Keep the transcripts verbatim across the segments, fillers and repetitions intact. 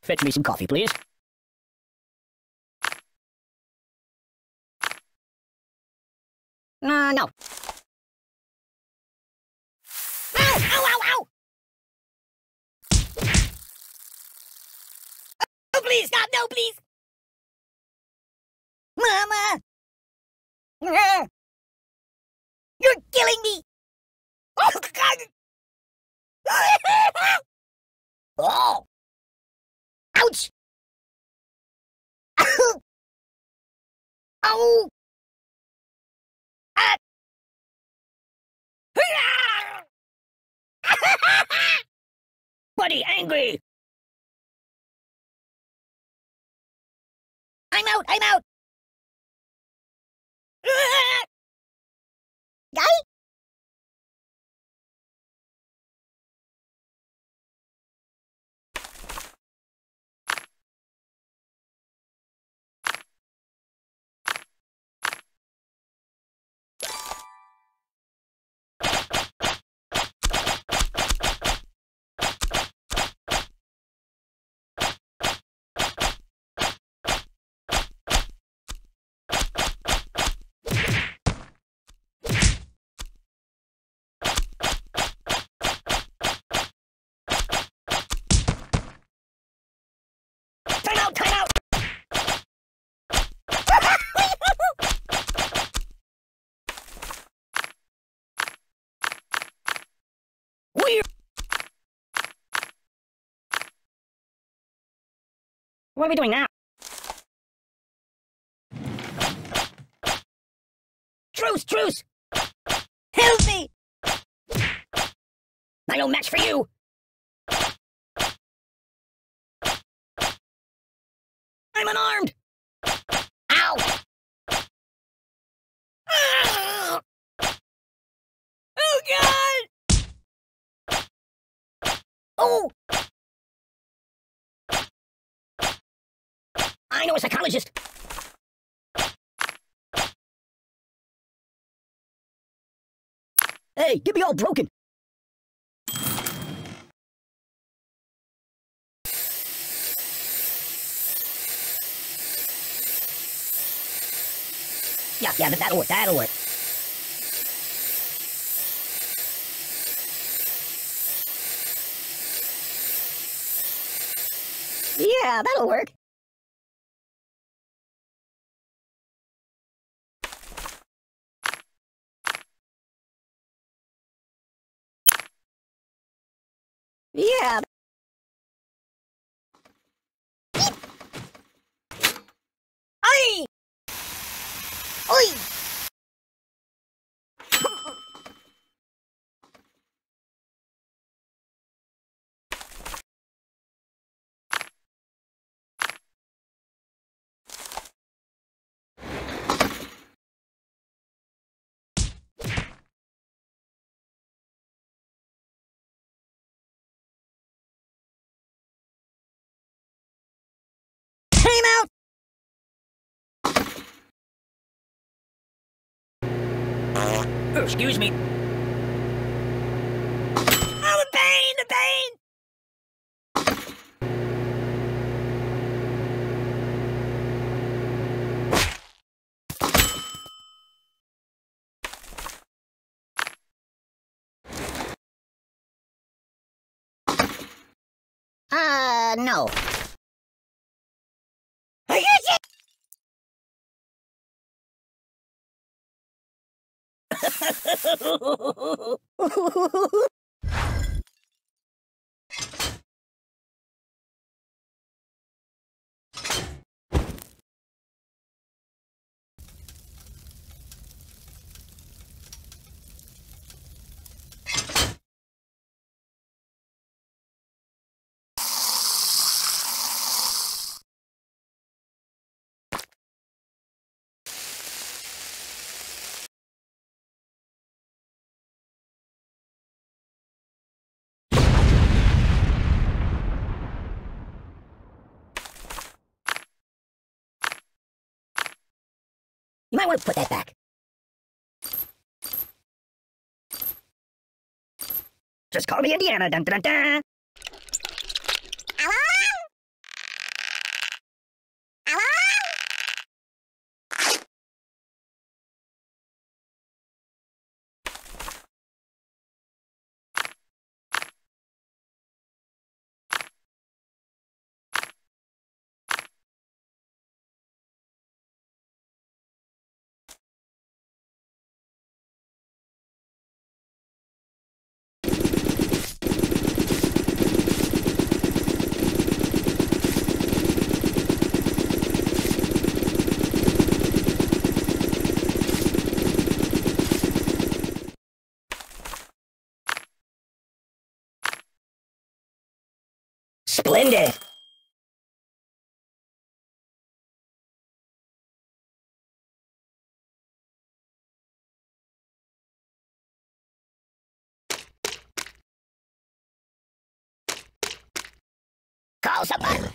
Fetch me some coffee, please. Uh, no. Ow! Ow, ow, ow! Oh, please, stop! No, please! Mama! You're killing me! Oh, God! Oh! Ouch! Oh! Ah! Buddy, angry! I'm out! I'm out! Guy? Time out! Time out! Weird. What are we doing now? Truce! Truce! Help me! I no match for you! I'm unarmed! Ow! Ah! Oh, God! Oh! I know a psychologist! Hey, get me all broken! Yeah, yeah, that'll work, that'll work. Yeah, that'll work. Yeah. Aye! Oi! Time out! Oh, excuse me. Oh, the pain! The pain! Uh, no. You might want to put that back. Just call me Indiana. Dun, dun, dun, dun. Splendid. Call somebody.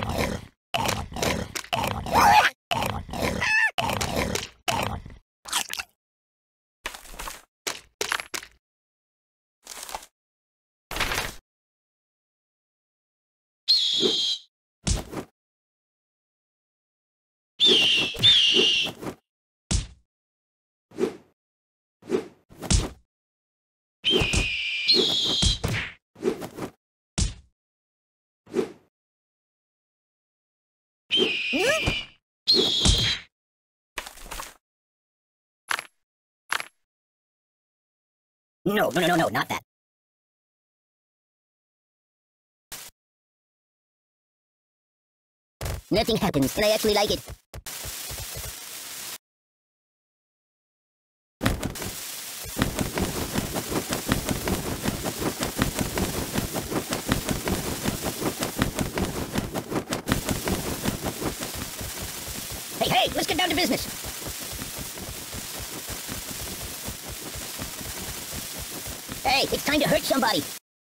No, no, no, no, no, not that. Nothing happens, and I actually like it. Hey, hey, let's get down to business. Hey, it's time to hurt somebody.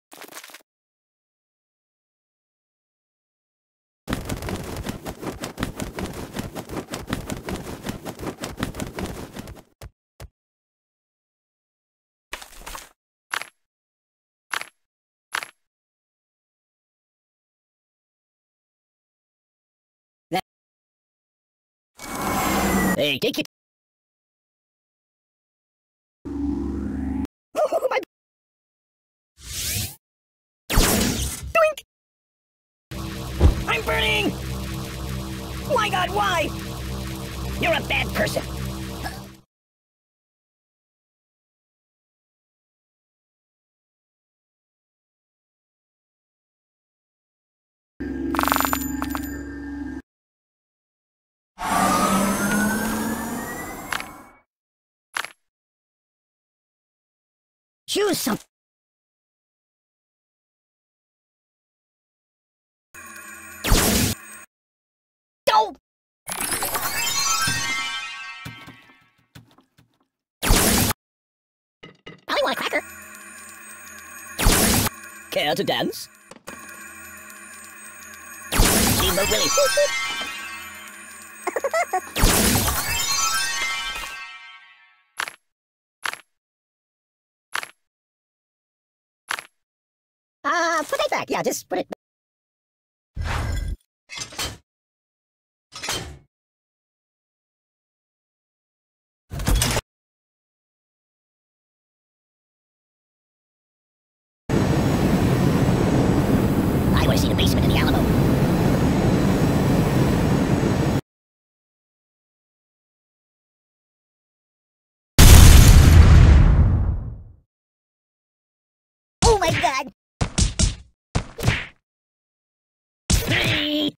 Hey, take it. Oh, my... Doink! I'm burning! My God, why? You're a bad person. Choose some. Go! I want a cracker. Care to dance? Steamboat Willie. Uh, put it back. Yeah, just put it back. I want to see the basement of the Alamo. Oh my God! Three.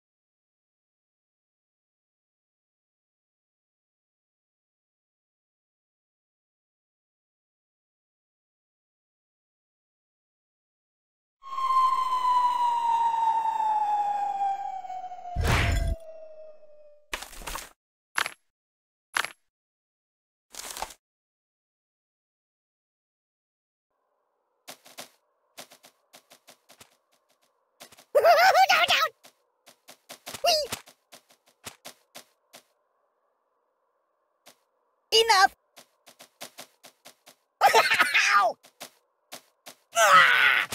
Down, down. Whee. Enough! Ow! Ah!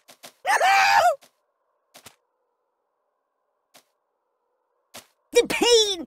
The pain!